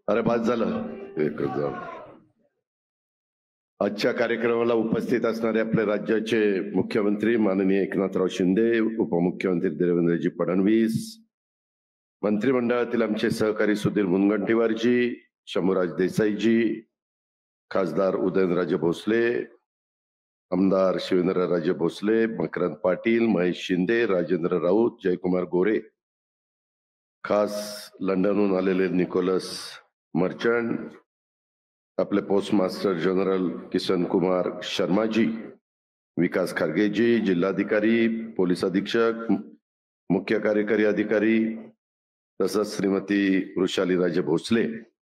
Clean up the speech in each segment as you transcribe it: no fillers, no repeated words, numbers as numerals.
अरे बाद झालं एकच झालं. आजच्या कार्यक्रमाला उपस्थित असणारे आपले राज्याचे मुख्यमंत्री माननीय एकनाथराव शिंदे, उपमुख्यमंत्री देवेंद्रजी फडणवीस, मंत्रिमंडळातील आमचे सहकारी सुधीर मुनगंटीवारजी, शंभूराज देसाईजी, खासदार उदयनराजे भोसले, आमदार शिवेंद्रराजे भोसले, मकरंद पाटील, महेश शिंदे, राजेंद्र राऊत, जयकुमार गोरे, खास लंडनहून आलेले निकोलस मर्चंट, आपले पोस्टमास्टर जनरल किशन कुमार शर्माजी, विकास खारगेजी, जिल्हाधिकारी, पोलीस अधीक्षक, मुख्य कार्यकारी अधिकारी, तसंच श्रीमती वृषालीराजे भोसले,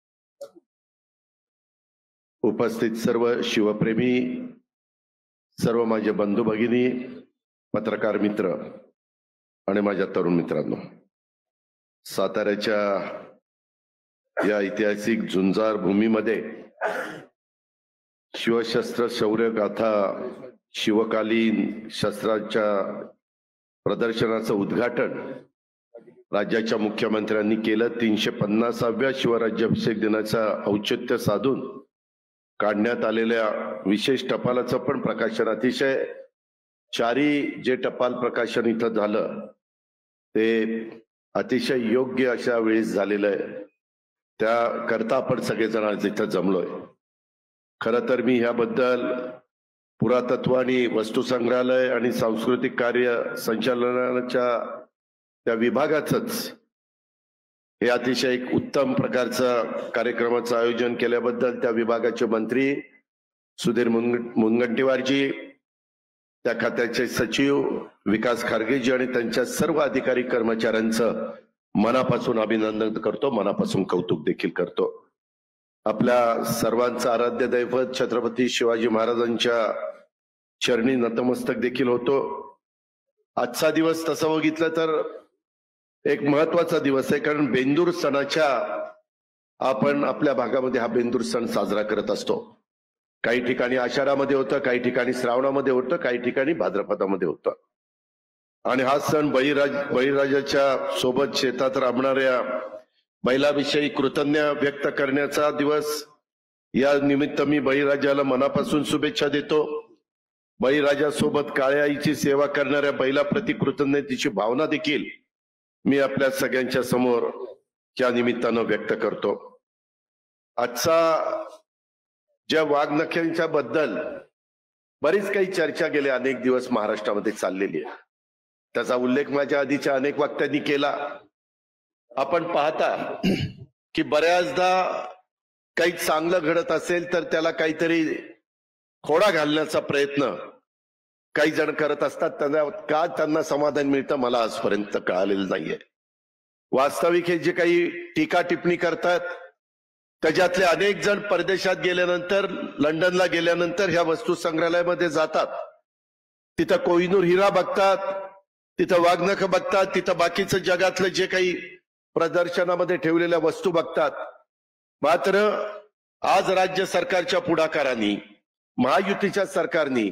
उपस्थित सर्व शिवप्रेमी, सर्व माझे बंधू भगिनी, पत्रकार मित्र आणि माझ्या तरुण मित्रांनो, साताऱ्याच्या या ऐतिहासिक झुंजार भूमीमध्ये शिवशस्त्र शौर्य गाथा शिवकालीन शस्त्राच्या प्रदर्शनाचं उद्घाटन राज्याच्या मुख्यमंत्र्यांनी केलं. 350व्या शिवराज्याभिषेक दिनाचा औचित्य साधून काढण्यात आलेल्या विशेष टपालाचं पण प्रकाशन, अतिशय चारी जे टपाल प्रकाशन इथं झालं ते अतिशय योग्य अशा वेळेस झालेलं आहे. त्या करता आपण सगळेजण आज इथं जमलोय. खरं तर मी ह्याबद्दल पुरातत्व आणि वस्तू संग्रहालय आणि सांस्कृतिक कार्य संचालनाच्या त्या विभागाचंच हे अतिशय एक उत्तम प्रकारचं कार्यक्रमाचं आयोजन केल्याबद्दल त्या विभागाचे मंत्री सुधीर मुनगंटीवारजी, त्या खात्याचे सचिव विकास खारगेजी आणि त्यांच्या सर्व अधिकारी कर्मचाऱ्यांचं मनापासून अभिनंदन करतो, मनापासून कौतुक देखील करतो. आपल्या सर्वांचं आराध्य दैवत छत्रपती शिवाजी महाराजांच्या चरणी नतमस्तक देखील होतो. आजचा दिवस तसं बघितलं तर एक महत्वाचा दिवस आहे, कारण बेंदूर सणाच्या आपण आपल्या भागामध्ये हा बेंदूर सण साजरा करत असतो. काही ठिकाणी आषाढामध्ये होतं, काही श्रावणामध्ये होतं, काही ठिकाणी भाद्रपदामध्ये होतं. आणि हा सण बळीराजाच्या सोबत शेतात राबणाऱ्या बैलाविषयी कृतज्ञ व्यक्त करण्याचा दिवस. या निमित्त मी बळीराजाला मनापासून शुभेच्छा देतो. बळीराजासोबत काळ्या आईची सेवा करणाऱ्या बैलाप्रती कृतज्ञतेची भावना देखील मी आपल्या सगळ्यांच्या समोर या निमित्तानं व्यक्त करतो. आजचा ज्या वाघनख्यांच्या बद्दल बरीच काही चर्चा गेल्या अनेक दिवस महाराष्ट्रामध्ये चाललेली आहे, त्याचा उल्लेख माझ्या आधीच्या अनेक वक्त्यांनी केला. आपण पाहता की बऱ्याचदा काही चांगलं घडत असेल तर त्याला काहीतरी खोडा घालण्याचा प्रयत्न काही जण करत असतात. त्यांना समाधान मिळतं मला आजपर्यंत कळालेलं नाहीये. वास्तविक हे जे काही टीका टिप्पणी करतात त्याच्यातले अनेक जण परदेशात गेल्यानंतर, लंडनला गेल्यानंतर ह्या वस्तू संग्रहालयामध्ये जातात, तिथं कोहिनूर हिरा बघतात, तिथं वाघनख बघतात, तिथं बाकीचं जगातलं जे काही प्रदर्शनामध्ये ठेवलेल्या वस्तू बघतात. मात्र आज राज्य सरकारच्या पुढाकाराने, महायुतीच्या सरकारने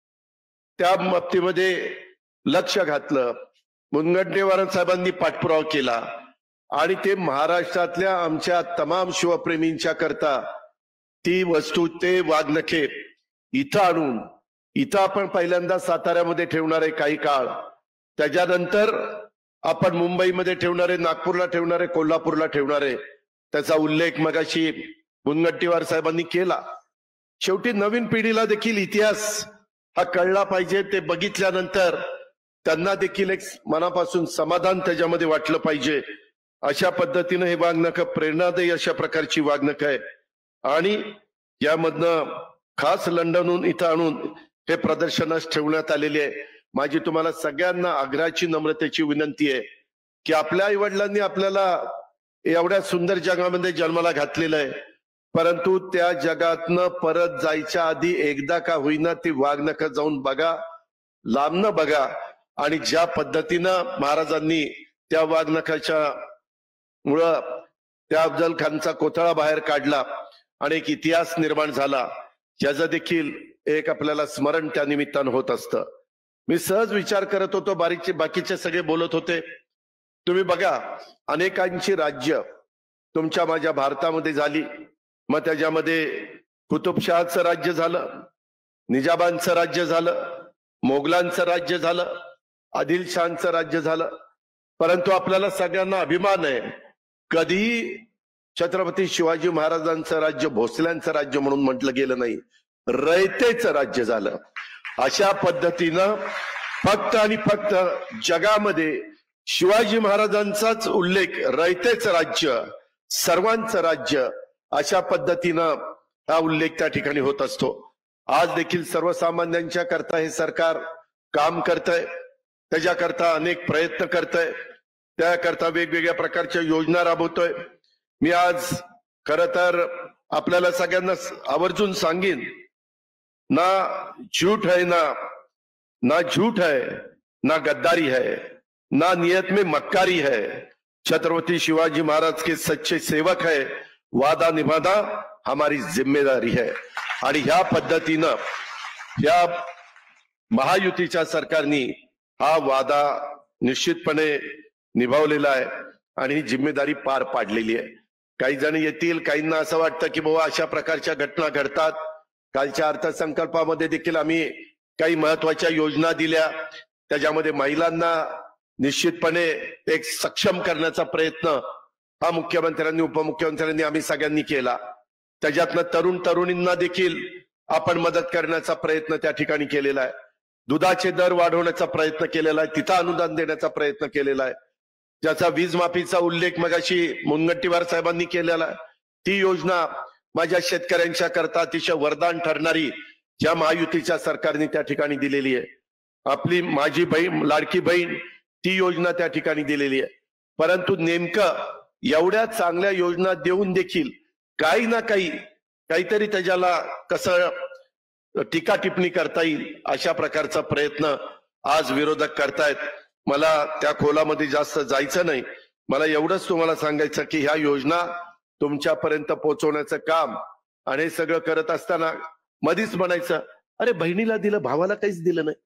त्या बाबतीमध्ये लक्ष घातलं. मुनगंटीवार साहेबांनी पाठपुरावा केला आणि ते महाराष्ट्रातल्या आमच्या तमाम शिवप्रेमींच्या करता ती वस्तू, ते वाघनखे इथं आणून इथं आपण पहिल्यांदा साताऱ्यामध्ये ठेवणार आहे काही काळ, त्याच्यानंतर आपण मुंबईमध्ये ठेवणारे, नागपूरला ठेवणारे, कोल्हापूरला ठेवणारे. त्याचा उल्लेख मगाशी मुनगंटीवार साहेबांनी केला. शेवटी नवीन पिढीला देखील इतिहास हा कळला पाहिजे. ते बघितल्यानंतर त्यांना देखील एक मनापासून समाधान त्याच्यामध्ये वाटलं पाहिजे. अशा पद्धतीनं हे वाघनख प्रेरणादायी अशा प्रकारची वाघनख आहे आणि यामधनं खास लंडनहून इथं आणून हे प्रदर्शनास ठेवण्यात आलेले आहे. माझी तुम्हाला सगळ्यांना आग्रहाची, नम्रतेची विनंती आहे की आपल्या आई वडिलांनी आपल्याला एवढ्या सुंदर जगामध्ये जन्माला घातलेलं आहे, परंतु त्या जगातनं परत जायच्या आधी एकदा का होईना ती वाघनख जाऊन बघा, लांबनं बघा. आणि ज्या पद्धतीनं महाराजांनी त्या वाघनखाच्या मुळे त्या अफजल खानचा कोथळा बाहेर काढला आणि एक इतिहास निर्माण झाला, याचं देखील एक आपल्याला स्मरण त्या निमित्तानं होत असतं. मी सहज विचार करत होतो, बाकीचे सगळे बोलत होते. तुम्ही बघा, अनेकांची राज्य तुमच्या माझ्या भारतामध्ये झाली, मग त्याच्यामध्ये कुतुबशहाचं राज्य झालं, निजामांचं राज्य झालं, मोगलांचं राज्य झालं, आदिलशहाचं राज्य झालं. परंतु आपल्याला सगळ्यांना अभिमान आहे, कधीही छत्रपती शिवाजी महाराजांचं राज्य भोसल्यांचं राज्य म्हणून म्हटलं गेलं नाही, रयतेचं राज्य झालं. अशा पद्धतीनं फक्त आणि फक्त जगामध्ये शिवाजी महाराजांचाच उल्लेख, रयतेचं राज्य, सर्वांचं राज्य, अशा पद्धतीनं हा उल्लेख त्या ठिकाणी होत असतो. आज देखील सर्वसामान्यांच्या करता हे सरकार काम करतंय, त्याच्याकरता अनेक प्रयत्न करतंय, त्याकरता वेगवेगळ्या प्रकारच्या योजना राबवतोय. मी आज खर तर आपल्याला सगळ्यांना आवर्जून सांगेन, ना झूठ है ना झूठ है, ना गद्दारी है, ना नियत में मक्कारी है. छत्रपति शिवाजी महाराज के सच्चे सेवक है, वादा निभाना हमारी जिम्मेदारी है. आणि ह्या पद्धतीनं या महायुतीच्या सरकारने हा वादा निश्चितपणे निभावलेला आहे आणि ही जिम्मेदारी पार पाडलेली आहे. काही जण येतील, काहींना असं वाटतं की बाबा अशा प्रकारच्या घटना घडतात. कालच्या अर्थसंकल्पामध्ये देखील आम्ही काही महत्वाच्या योजना दिल्या, त्याच्यामध्ये महिलांना निश्चितपणे एक सक्षम करण्याचा प्रयत्न हा मुख्यमंत्र्यांनी, उपमुख्यमंत्र्यांनी, आम्ही सगळ्यांनी केला. त्याच्यातनं तरुणींना देखील आपण मदत करण्याचा प्रयत्न त्या ठिकाणी केलेला आहे. दुधाचे दर वाढवण्याचा प्रयत्न केलेला आहे, तिथं अनुदान देण्याचा प्रयत्न केलेला आहे. ज्याचा वीज माफीचा उल्लेख मगाशी मुनगंटीवार साहेबांनी केलेला आहे, ती योजना माझ्या शेतकऱ्यांच्या करता अतिशय वरदान ठरणारी ज्या महायुतीच्या सरकारने त्या ठिकाणी दिलेली आहे. आपली माझी बहीण, लाडकी बहीण, ती योजना त्या ठिकाणी दिलेली आहे. परंतु नेमकं एवढ्या चांगल्या योजना देऊन देखील काही ना काहीतरी त्याच्याला कसं टीका टिप्पणी करता येईल अशा प्रकारचा प्रयत्न आज विरोधक करतायत. मला त्या खोलामध्ये जास्त जायचं नाही. मला एवढंच तुम्हाला सांगायचं की ह्या योजना तुमच्यापर्यंत पोहोचवण्याचं काम आणि हे सगळं करत असताना मधीच म्हणायचं, अरे बहिणीला दिलं, भावाला काहीच दिलं नाही.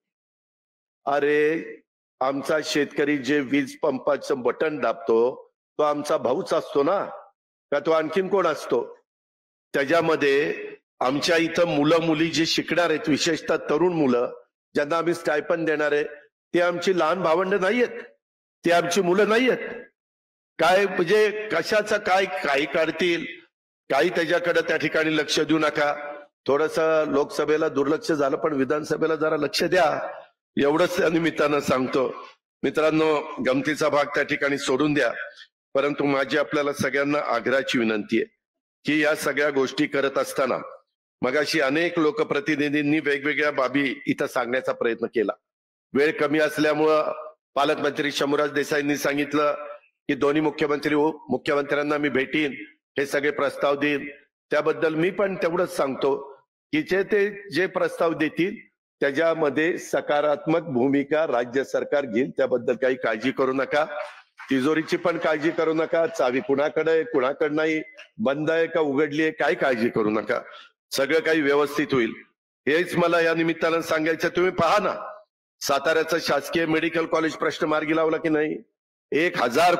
अरे आमचा शेतकरी जे वीज पंपाचं बटन दाबतो तो आमचा भाऊच असतो ना, का तो आणखीन कोण असतो? त्याच्यामध्ये आमच्या इथं मुलं मुली जे शिकणार आहेत, विशेषतः तरुण मुलं ज्यांना आम्ही स्टायपन देणार आहे, ते आमची लहान भावंड नाहीयेत, ते आमची मुलं नाहीयेत. काय म्हणजे कशाचं काही काढतील, काही त्याच्याकडे त्या ठिकाणी लक्ष देऊ नका. थोडस लोकसभेला दुर्लक्ष झालं, पण विधानसभेला जरा लक्ष द्या, एवढंच त्या निमित्तानं सांगतो. मित्रांनो, गमतीचा भाग त्या ठिकाणी सोडून द्या. परंतु माझी आपल्याला सगळ्यांना आग्रहाची विनंती आहे की या सगळ्या गोष्टी करत असताना मगाशी अनेक लोकप्रतिनिधींनी वेगवेगळ्या बाबी इथं सांगण्याचा प्रयत्न केला. वेळ कमी असल्यामुळं पालकमंत्री शंभूराज देसाईंनी सांगितलं की दोन्ही मुख्यमंत्र्यांना मी भेटीन, हे सगळे प्रस्ताव देईन. त्याबद्दल मी पण तेवढंच सांगतो की ते जे प्रस्ताव देतील त्याच्यामध्ये सकारात्मक भूमिका राज्य सरकार घेईल, त्याबद्दल काही काळजी करू नका. तिजोरीची पण काळजी करू नका, चावी कुणाकडे आहे, कुणाकडे नाही, बंद आहे का उघडली आहे, काही काळजी करू नका. सगळं काही व्यवस्थित होईल, हेच मला या निमित्तानं सांगायचं. तुम्ही पहा ना, साताऱ्याचं शासकीय मेडिकल कॉलेज प्रश्न मार्गी लावला की नाही? 1000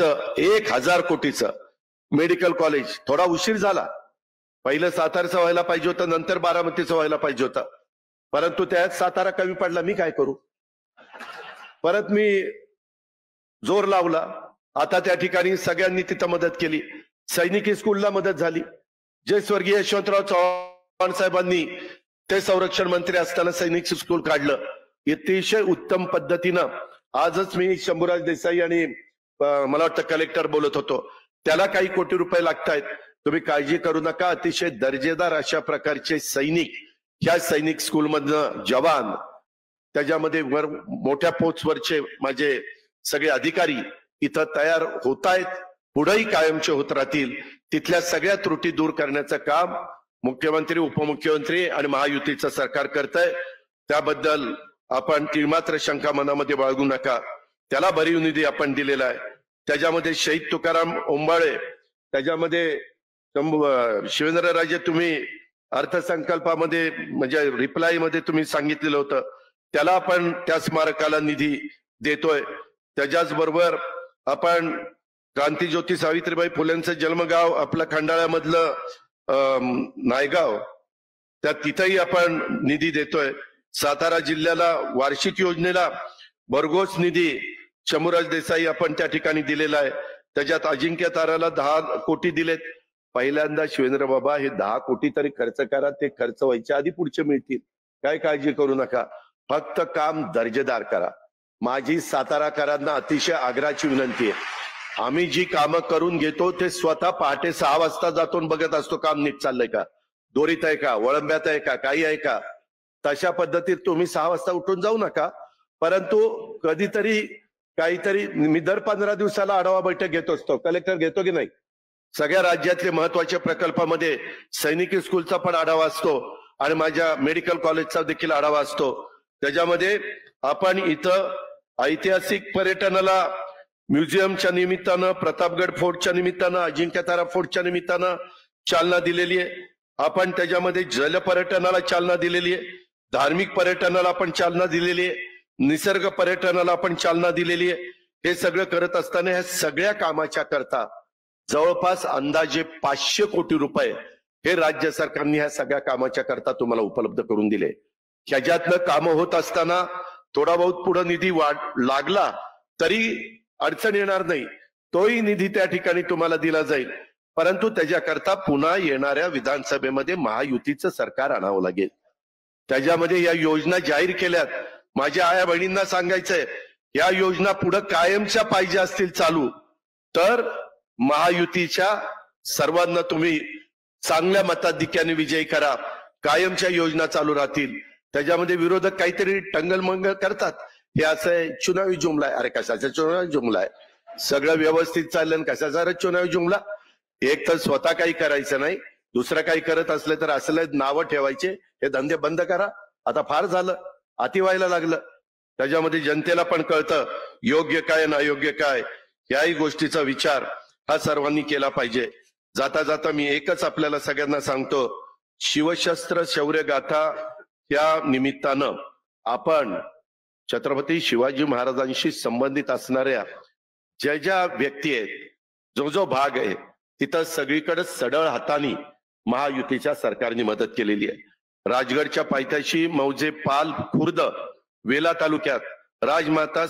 कोटीचं मेडिकल कॉलेज. थोडा उशीर झाला, पहिलं साताऱ्याचं व्हायला पाहिजे होतं, नंतर बारामतीचं व्हायला पाहिजे होतं, परंतु त्यात सातारा कमी पडला. मी काय करू? परत मी जोर लावला. आता त्या ठिकाणी सगळ्यांनी तिथं मदत केली. सैनिकी स्कूलला मदत झाली. जे स्वर्गीय यशवंतराव चव्हाण साहेबांनी ते संरक्षण मंत्री असताना सैनिक स्कूल काढलं, अतिशय उत्तम पद्धतीनं. आजच मी शंभूराज देसाई आणि मला वाटतं कलेक्टर बोलत होतो, त्याला काही कोटी रुपये लागतायत. तुम्ही काळजी करू नका. अतिशय दर्जेदार अशा प्रकारचे सैनिक ह्या सैनिक स्कूल मधनं जवान, त्याच्यामध्ये वर मोठ्या पोस्टवरचे माझे सगळे अधिकारी इथं तयार होत आहेत, पुढेही कायमचे होत राहतील. तिथल्या सगळ्या त्रुटी दूर करण्याचं काम मुख्यमंत्री, उपमुख्यमंत्री आणि महायुतीचं सरकार करतंय. त्याबद्दल आपण तीळमात्र शंका मनामध्ये बाळगू नका. त्याला भरीव निधी आपण दिलेला आहे. त्याच्यामध्ये शहीद तुकाराम ओंबाळे, त्याच्यामध्ये शिवेंद्रराजे, तुम्ही अर्थसंकल्पामध्ये म्हणजे रिप्लाय मध्ये तुम्ही सांगितलेलं होतं, त्याला आपण त्या स्मारकाला निधी देतोय. त्याच्याच बरोबर आपण क्रांतीज्योती सावित्रीबाई फुलेंचं जन्मगाव आपलं खंडाळ्यामधलं नायगाव, त्या तिथंही आपण निधी देतोय. सातारा जिल्ह्याला वार्षिक योजनेला भरघोस निधी शंभूराज देसाई आपण त्या ठिकाणी दिलेला आहे. त्याच्यात अजिंक्य ताराला 10 कोटी दिलेत. पहिल्यांदा शिवेंद्र बाबा हे 10 कोटी तरी खर्च करा, ते खर्च व्हायच्या आधी पुढचे मिळतील, काय काळजी करू नका, फक्त काम दर्जेदार करा. माझी साताराकरांना अतिशय आग्रहाची विनंती आहे, आम्ही जी कामं करून घेतो ते स्वतः पहाटे 6 वाजता जातून बघत असतो काम नीट चाललंय का, दोरीत आहे का, वळंब्यात आहे का, काही आहे का. तशा पद्धतीत तुम्ही 6 वाजता उठून जाऊ नका, परंतु कधीतरी काहीतरी मी दर 15 दिवसाला आढावा बैठक घेत असतो. कलेक्टर घेतो की नाही? सगळ्या राज्यातले महत्वाच्या प्रकल्पामध्ये सैनिकी स्कूलचा पण आढावा असतो आणि माझ्या मेडिकल कॉलेजचा देखील आढावा असतो. त्याच्यामध्ये आपण इथं ऐतिहासिक पर्यटनाला म्युझियमच्या निमित्तानं, प्रतापगड फोर्टच्या निमित्तानं, अजिंक्यतारा फोर्टच्या निमित्तानं चालना दिलेली आहे. आपण त्याच्यामध्ये जलपर्यटनाला चालना दिलेली आहे, धार्मिक पर्यटनाला आपण चालना दिलेली आहे, निसर्ग पर्यटनाला आपण चालना दिलेली आहे. हे सगळं करत असताना ह्या सगळ्या कामाच्या करता जवळपास अंदाजे 500 कोटी रुपये हे राज्य सरकारने ह्या सगळ्या कामाच्या करता तुम्हाला उपलब्ध करून दिले. ह्याच्यातनं कामं होत असताना थोडा बहुत पुढे निधी लागला तरी अडचण येणार नाही, तोही निधी त्या ठिकाणी तुम्हाला दिला जाईल. परंतु त्याच्याकरता पुन्हा येणाऱ्या विधानसभेमध्ये महायुतीचं सरकार आणावं लागेल. त्याच्यामध्ये या योजना जाहीर केल्यात. माझ्या आया बहिणींना सांगायचंय, या योजना पुढे कायमच्या पाहिजे असतील चालू, तर महायुतीच्या सर्वांना तुम्ही चांगल्या मताधिक्याने विजयी करा, कायमच्या योजना चालू राहतील. त्याच्यामध्ये विरोधक काहीतरी टंगलमंगल करतात, हे असं चुनावी जुमला आहे. अरे कशाचा चुनावी जुमला आहे? सगळं व्यवस्थित चाललं, कशाचा चुनावी जुमला? एक तर स्वतः काही करायचं नाही, दुसरं काही करत असले तर असले नावं ठेवायचे, हे धंदे बंद करा. आता फार झालं, अति व्हायला लागलं. त्याच्यामध्ये जनतेला पण कळतं योग्य काय आणि अयोग्य काय, याही गोष्टीचा विचार हा सर्वांनी केला पाहिजे. जाता जाता मी एकच आपल्याला सगळ्यांना सांगतो, शिवशस्त्र शौर्य गाथा या निमित्तानं आपण छत्रपती शिवाजी महाराजांशी संबंधित असणाऱ्या ज्या ज्या व्यक्ती आहेत, जो जो भाग आहे, तिथं सगळीकडे सढळ हाताने महायुतीच्या सरकारने मदत केलेली आहे. राजगडच्या पायथ्याशी मौजे पाल खुर्द वेला तालुक्यात राजमाता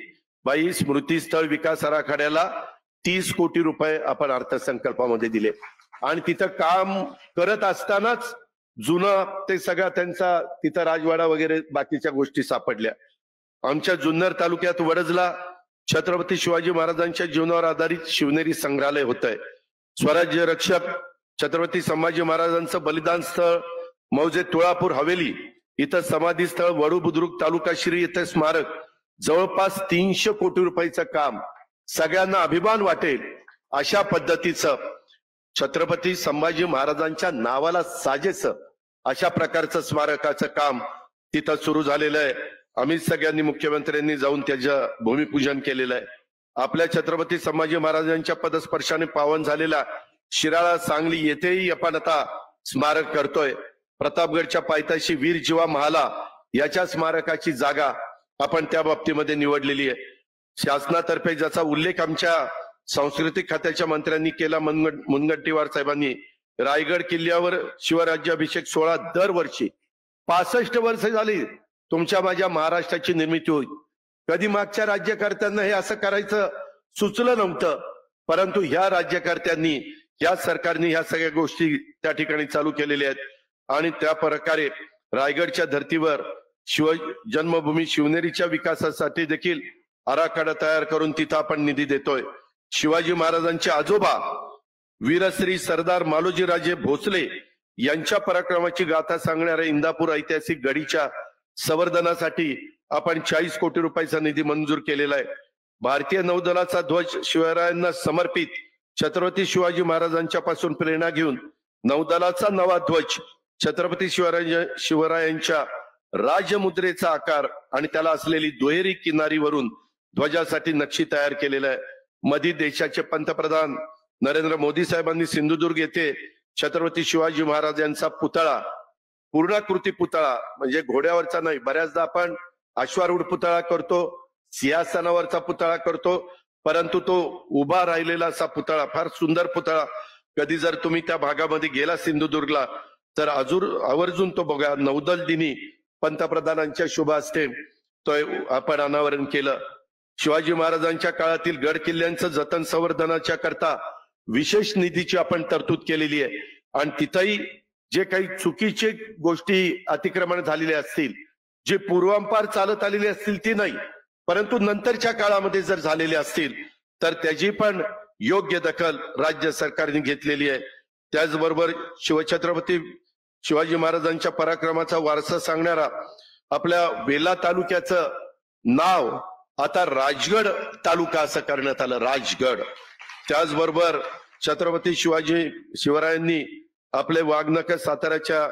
सईबाई स्मृती स्थळ विकास आराखड्याला 30 कोटी रुपये आपण अर्थसंकल्पामध्ये दिले. आणि तिथं काम करत असतानाच जुनं ते सगळा त्यांचा तिथं राजवाडा वगैरे बाकीच्या गोष्टी सापडल्या. आमच्या जुन्नर तालुक्यात वडजला छत्रपती शिवाजी महाराजांच्या जीवनावर आधारित शिवनेरी संग्रहालय होत आहे. स्वराज्य रक्षक छत्रपती संभाजी महाराजांचं बलिदान स्थळ मौजे तुळापूर हवेली इथं समाधी स्थळ, वडू बुद्रुक तालुका श्री इथं स्मारक, जवळपास 300 कोटी रुपयाचं काम, सगळ्यांना अभिमान वाटेल अशा पद्धतीचं छत्रपती संभाजी महाराजांच्या नावाला साजेसं अशा प्रकारचं स्मारकाचं काम तिथं सुरू झालेलं आहे. आम्ही सगळ्यांनी मुख्यमंत्र्यांनी जाऊन त्याचं भूमिपूजन केलेलं आहे. आपल्या छत्रपती संभाजी महाराजांच्या पदस्पर्शाने पावन झालेला शिराळा सांगली येथेही आपण आता स्मारक करतोय. प्रतापगडच्या पायथ्याशी वीर जीवा महाला याच्या स्मारकाची जागा आपण त्या बाबतीमध्ये निवडलेली आहे. शासनातर्फे ज्याचा उल्लेख आमच्या सांस्कृतिक खात्याच्या मंत्र्यांनी केला, मुनगंटीवार साहेबांनी, रायगड किल्ल्यावर शिवराज्याभिषेक सोहळा दरवर्षी 65 वर्ष झाली तुमच्या माझ्या महाराष्ट्राची निर्मिती होईल. कधी मागच्या राज्यकर्त्यांना हे असं करायचं सुचलं नव्हतं, परंतु ह्या राज्यकर्त्यांनी, या सरकारने ह्या सगळ्या गोष्टी त्या ठिकाणी चालू केलेल्या आहेत. आणि त्या प्रकारे रायगडच्या धर्तीवर जन्मभूमी शिवनेरीच्या विकासासाठी देखील आराखडा तयार करून तिथं आपण निधी देतोय. शिवाजी महाराजांचे आजोबा वीरश्री सरदार मालोजीराजे भोसले यांच्या पराक्रमाची गाथा सांगणाऱ्या इंदापूर ऐतिहासिक गडीच्या संवर्धनासाठी आपण 40 कोटी रुपयाचा निधी मंजूर केलेला आहे. भारतीय नौदलाचा ध्वज शिवरायांना समर्पित छत्रपती शिवाजी महाराजांच्या पासून प्रेरणा घेऊन नौदलाचा नवा ध्वज छत्रपती शिवरायांच्या राजमुद्रेचा आकार आणि त्याला असलेली दुहेरी किनारीवरून ध्वजासाठी नक्षी तयार केलेला आहे. मधी देशाचे पंतप्रधान नरेंद्र मोदी साहेबांनी सिंधुदुर्ग येथे छत्रपती शिवाजी महाराज यांचा पुतळा, पूर्णाकृती पुतळा म्हणजे घोड्यावरचा नाही, बऱ्याचदा आपण अश्वारूढ पुतळा करतो, सिंहासनावरचा पुतळा करतो, परंतु तो उभा राहिलेला असा पुतळा, फार सुंदर पुतळा, कधी जर तुम्ही त्या भागामध्ये गेला सिंधुदुर्गला तर आवर्जून तो बघा. नौदल दिनी पंतप्रधानांच्या शुभ हस्ते तो आपण अनावरण केलं. शिवाजी महाराजांच्या काळातील गड किल्ल्यांचं जतन संवर्धनाच्या करता विशेष निधीची आपण तरतूद केलेली आहे. आणि तिथंही जे काही चुकीचे गोष्टी अतिक्रमण झालेले असतील, जे पूर्वांपार चालत आलेले असतील ती नाही, परंतु नंतरच्या काळामध्ये जर झालेले असतील तर त्याची पण योग्य दखल राज्य सरकारने घेतलेली आहे. त्याचबरोबर शिवछत्रपती शिवाजी महाराजांच्या पराक्रमाचा वारसा सांगणारा आपल्या वेल्हा तालुक्याचं नाव आता राजगड तालुका असं करण्यात आलं, राजगड. त्याचबरोबर छत्रपती शिवरायांनी आपले वाघनख साताऱ्याच्या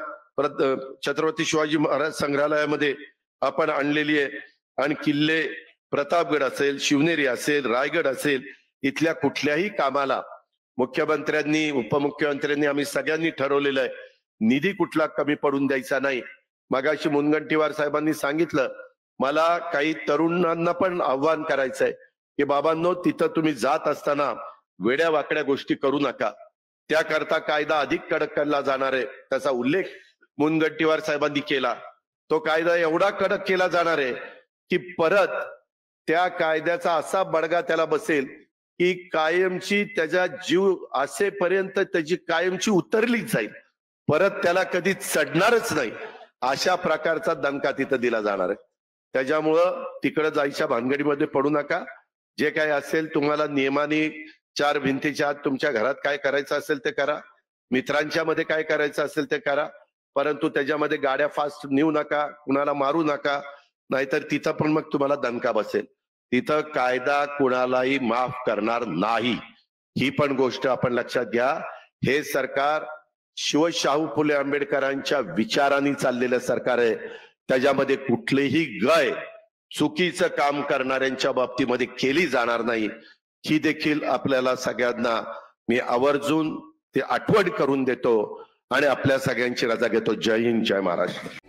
छत्रपती शिवाजी महाराज संग्रहालयामध्ये आपण आणलेली आहे. आणि किल्ले प्रतापगड असेल, शिवनेरी असेल, रायगड असेल, इथल्या कुठल्याही कामाला मुख्यमंत्र्यांनी, उपमुख्यमंत्र्यांनी, आम्ही सगळ्यांनी ठरवलेलं आहे निधी कुठला कमी पडून द्यायचा नाही. मगाशी मुनगंटीवार साहेबांनी सांगितलं, मला काही तरुणांना पण आव्हान करायचंय की बाबांनो, तिथं तुम्ही जात असताना वेड्या वाकड्या गोष्टी करू नका. त्याकरता कायदा अधिक कडक केला जाणार आहे, त्याचा उल्लेख मुनगंटीवार साहेबांनी केला. तो कायदा एवढा कडक केला जाणार आहे की परत त्या कायद्याचा असा बडगा त्याला बसेल की कायमची त्याचा जीव असेपर्यंत त्याची कायमची उतरलीच जाईल, परत त्याला कधी चढणारच नाही, अशा प्रकारचा दणका तिथं दिला जाणार आहे. त्याच्यामुळं तिकडं जायच्या भानगडीमध्ये पडू नका. जे काय असेल तुम्हाला नियमाने चार भिंतीच्या आत तुमच्या घरात काय करायचं असेल ते करा, मित्रांच्या मध्ये काय करायचं असेल ते करा, परंतु त्याच्यामध्ये गाड्या फास्ट नेऊ नका, कुणाला मारू नका, नाहीतर तिथं पण मग तुम्हाला दणका बसेल. तिथं कायदा कुणालाही माफ करणार नाही, ही पण गोष्ट आपण लक्षात घ्या. हे सरकार शिवशाहू फुले आंबेडकरांच्या विचारांनी चाललेलं सरकार आहे. त्याच्यामध्ये कुठलीही गय चुकीचं काम करणाऱ्यांच्या बाबतीमध्ये केली जाणार नाही, ही देखील आपल्याला सगळ्यांना मी आवर्जून ते आठवण करून देतो आणि आपल्या सगळ्यांची रजा घेतो. जय हिंद, जय महाराष्ट्र.